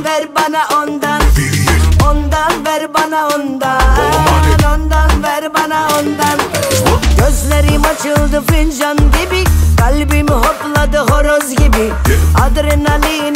ver bana ondan. Ondan ver bana ondan. Ondan ver bana ondan. Gözlerim açıldı fincan gibi, kalbim hopladı horoz gibi. Adrenalin